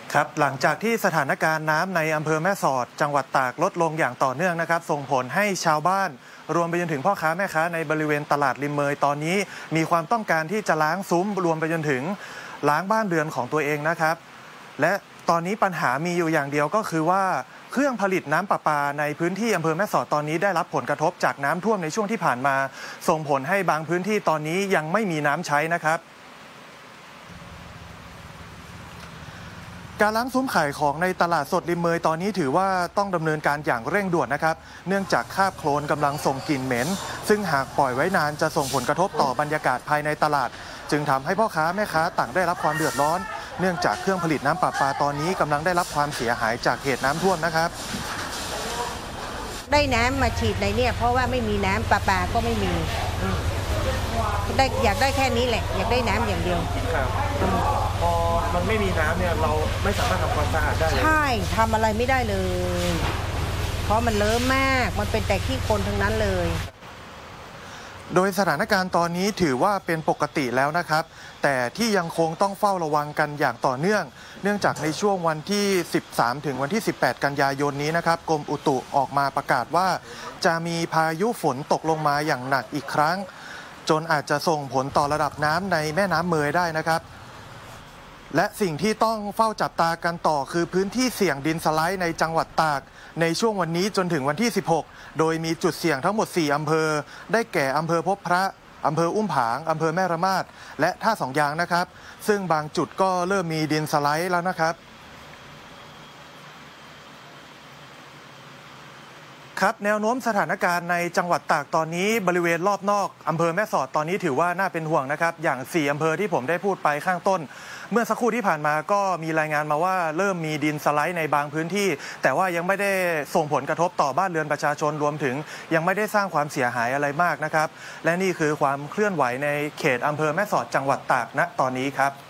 ครับหลังจากที่สถานการณ์น้ำในอำเภอแม่สอดจังหวัดตากลดลงอย่างต่อเนื่องนะครับส่งผลให้ชาวบ้านรวมไปจนถึงพ่อค้าแม่ค้าในบริเวณตลาดริมเมยตอนนี้มีความต้องการที่จะล้างซุ้มรวมไปจนถึงล้างบ้านเรือนของตัวเองนะครับและตอนนี้ปัญหามีอยู่อย่างเดียวก็คือว่าเครื่องผลิตน้ำประปาในพื้นที่อำเภอแม่สอดตอนนี้ได้รับผลกระทบจากน้ำท่วมในช่วงที่ผ่านมาส่งผลให้บางพื้นที่ตอนนี้ยังไม่มีน้ำใช้นะครับการล้างซุ้มขายของในตลาดสดริมเมยตอนนี้ถือว่าต้องดำเนินการอย่างเร่งด่วนนะครับเนื่องจากคราบโคลนกำลังส่งกลิ่นเหม็นซึ่งหากปล่อยไว้นานจะส่งผลกระทบต่อบรรยากาศภายในตลาดจึงทำให้พ่อค้าแม่ค้าต่างได้รับความเดือดร้อนเนื่องจากเครื่องผลิตน้ำประปาตอนนี้กำลังได้รับความเสียหายจากเหตุน้ำท่วมนะครับได้น้ำมาฉีดในเนี่ยเพราะว่าไม่มีน้ำประปาก็ไม่มีอยากได้แค่นี้แหละอยากได้น้ำอย่างเดียวครับพอมันไม่มีน้ำเนี่ยเราไม่สามารถทำความสะอาดได้ใช่ทำอะไรไม่ได้เลยเพราะมันเลอะมากมันเป็นแต่ขี้โคลนทั้งนั้นเลยโดยสถานการณ์ตอนนี้ถือว่าเป็นปกติแล้วนะครับแต่ที่ยังคงต้องเฝ้าระวังกันอย่างต่อเนื่องเนื่องจากในช่วงวันที่13ถึงวันที่18กันยายนนี้นะครับกรมอุตุออกมาประกาศว่าจะมีพายุฝนตกลงมาอย่างหนักอีกครั้งจนอาจจะส่งผลต่อระดับน้ำในแม่น้ำเมยได้นะครับและสิ่งที่ต้องเฝ้าจับตากันต่อคือพื้นที่เสี่ยงดินสไลด์ในจังหวัดตากในช่วงวันนี้จนถึงวันที่16โดยมีจุดเสี่ยงทั้งหมด4อำเภอได้แก่อำเภอพบพระอำเภออุ้มผางอำเภอแม่ระมาดและท่าสองยางนะครับซึ่งบางจุดก็เริ่มมีดินสไลด์แล้วนะครับครับแนวโน้มสถานการณ์ในจังหวัดตากตอนนี้บริเวณรอบนอกอำเภอแม่สอดตอนนี้ถือว่าน่าเป็นห่วงนะครับอย่าง4อำเภอที่ผมได้พูดไปข้างต้นเมื่อสักครู่ที่ผ่านมาก็มีรายงานมาว่าเริ่มมีดินสไลด์ในบางพื้นที่แต่ว่ายังไม่ได้ส่งผลกระทบต่อบ้านเรือนประชาชนรวมถึงยังไม่ได้สร้างความเสียหายอะไรมากนะครับและนี่คือความเคลื่อนไหวในเขตอำเภอแม่สอดจังหวัดตากณตอนนี้ครับ